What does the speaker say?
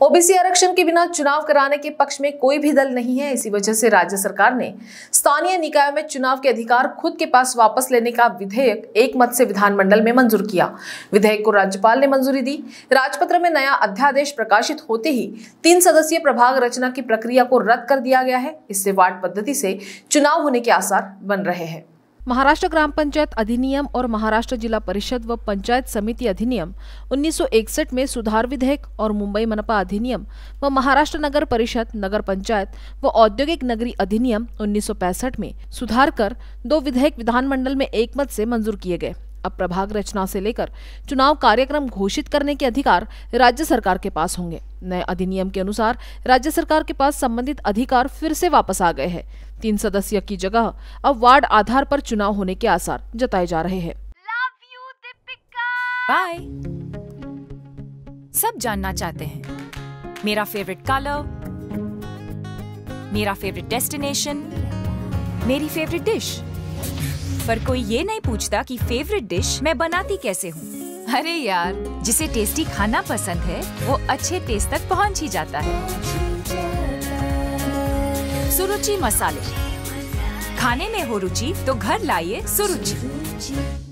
OBC आरक्षण के बिना चुनाव कराने के पक्ष में कोई भी दल नहीं है। इसी वजह से राज्य सरकार ने स्थानीय निकायों में चुनाव के अधिकार खुद के पास वापस लेने का विधेयक एक मत से विधानमंडल में मंजूर किया। विधेयक को राज्यपाल ने मंजूरी दी। राजपत्र में नया अध्यादेश प्रकाशित होते ही 3 सदस्यीय प्रभाग रचना की प्रक्रिया को रद्द कर दिया गया है। इससे वार्ड पद्धति से चुनाव होने के आसार बन रहे हैं। महाराष्ट्र ग्राम पंचायत अधिनियम और महाराष्ट्र जिला परिषद व पंचायत समिति अधिनियम 1961 में सुधार विधेयक और मुंबई मनपा अधिनियम व महाराष्ट्र नगर परिषद नगर पंचायत व औद्योगिक नगरी अधिनियम 1965 में सुधार कर 2 विधेयक विधानमंडल में एकमत से मंजूर किए गए। अब प्रभाग रचना से लेकर चुनाव कार्यक्रम घोषित करने के अधिकार राज्य सरकार के पास होंगे। नए अधिनियम के अनुसार राज्य सरकार के पास संबंधित अधिकार फिर से वापस आ गए हैं। 3 सदस्य की जगह अब वार्ड आधार पर चुनाव होने के आसार जताए जा रहे हैं। बाय। सब जानना चाहते हैं मेरा फेवरेट कलर, मेरा फेवरेट डेस्टिनेशन, मेरी फेवरेट डिश, पर कोई ये नहीं पूछता कि फेवरेट डिश मैं बनाती कैसे हूँ। अरे यार, जिसे टेस्टी खाना पसंद है वो अच्छे टेस्ट तक पहुँच ही जाता है। सुरुचि मसाले, खाने में हो रुचि तो घर लाइए सुरुचि।